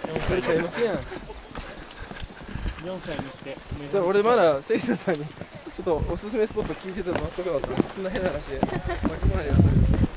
それちゃいますやん。 4歳にして俺まだセイタさんにちょっとおすすめスポット聞いてたの全くなかった。そんな変な話で巻き込まれてる。